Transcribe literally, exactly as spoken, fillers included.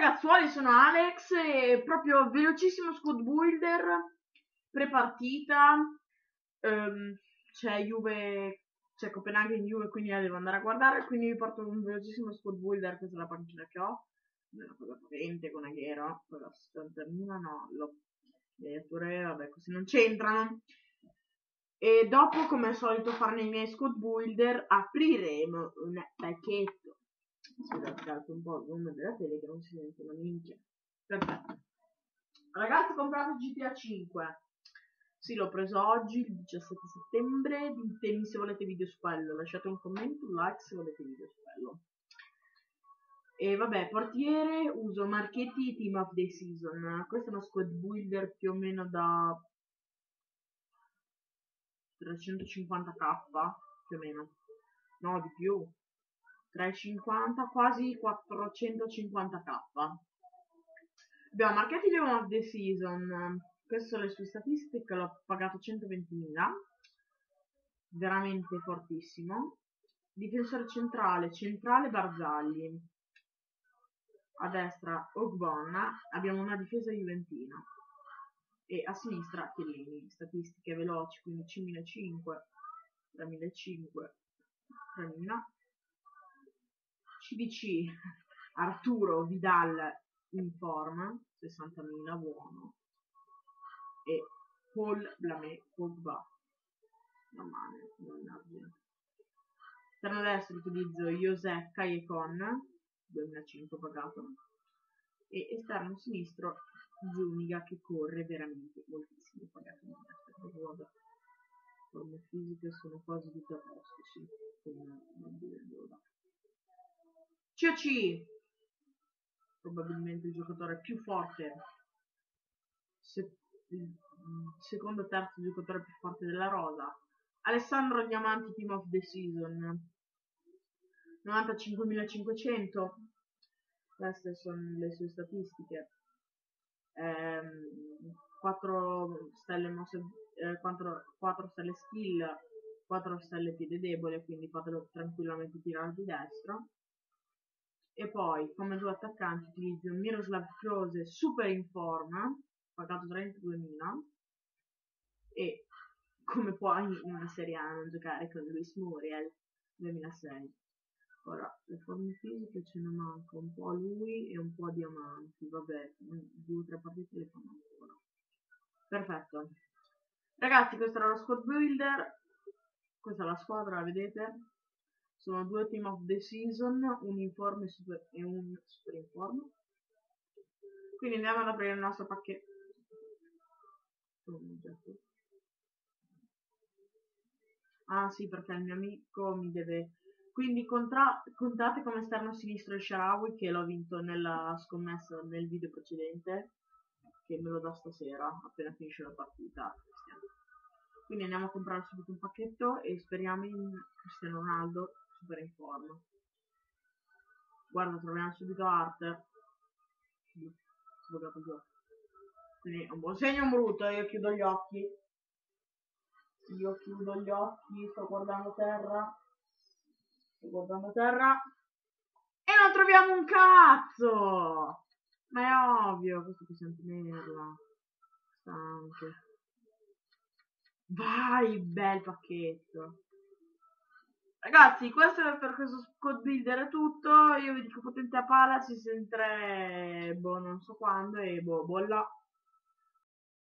ragazzuoli, sono Alex e proprio velocissimo squad builder pre-partita. ehm, c'è Juve, c'è Copenaghen Juve, quindi la devo andare a guardare, quindi vi porto un velocissimo squad builder. Questa è la panchina che ho, una cosa potente con Aguero, quella settantamila, no, lo pure, vabbè, così non c'entrano. E dopo, come al solito fare nei miei squad builder, apriremo un pacchetto. Scusate, un po' il volume della tele che non si sente una minchia. Perfetto. Ragazzi, ho comprato G T A cinque. Sì, l'ho preso oggi, il diciassette settembre. Ditemi se volete video su quello. Lasciate un commento, un like se volete video su quello. E vabbè, portiere, uso Marchetti Team of the Season. Questo è uno squad builder più o meno da trecentocinquanta k, più o meno. No, di più. trecentocinquanta, quasi quattrocentocinquanta k. Abbiamo Marchetti Team of the Season. Queste sono le sue statistiche, l'ho pagato centoventimila. Veramente fortissimo. Difensore centrale, centrale Barzagli. A destra Ogbonna. Abbiamo una difesa juventina. E a sinistra Chiellini. Statistiche veloci, quindicimilacinquecento, tremilacinquecento, tremila. C D C Arturo Vidal in forma, sessantamila, buono. E Paul Blamé Pogba, non male, non argento. Esterno destro utilizzo José Callejon, duemilacento pagato. E esterno sinistro Zuniga, che corre veramente moltissimo, pagato. Vabbè, forme fisiche sono quasi tutte a posto, sì, come non devo dare. C O C, probabilmente il giocatore più forte, se, il secondo o terzo giocatore più forte della rosa. Alessandro Diamanti Team of the Season, novantacinquemilacinquecento. Queste sono le sue statistiche. ehm, quattro stelle mosse, eh, quattro, quattro stelle skill, quattro stelle piede debole, quindi potete tranquillamente tirare di destro. E poi come due attaccanti utilizzo Miroslav Klose, super in forma, pagato trentaduemila. E come puoi in una Serie A non giocare con Luis Muriel, duemilasei. Ora, le forme fisiche ce ne manca un po' a lui e un po' a Diamanti. Vabbè, due o tre partite le fanno ancora. Perfetto. Ragazzi, questo era lo squad builder. Questa è la squadra, la vedete? Sono due team of the season, un informe super e un super informe. Quindi andiamo ad aprire il nostro pacchetto. Ah sì, perché il mio amico mi deve... Quindi contra... contate come esterno sinistro il Sharawi, che l'ho vinto nella scommessa nel video precedente, che me lo do stasera, appena finisce la partita. Quindi andiamo a comprare subito un pacchetto e speriamo in Cristiano Ronaldo super in forma. Guarda, troviamo subito Arte. Quindi un buon segno, un brutto. Io chiudo gli occhi. Io chiudo gli occhi, sto guardando terra. Sto guardando terra. E non troviamo un cazzo! Ma è ovvio, questo possiamo tenerla. Anche. Vai, bel pacchetto. Ragazzi, questo è per questo squad builder è tutto. Io vi dico potente a pala, ci sentirei boh non so quando e boh bolla.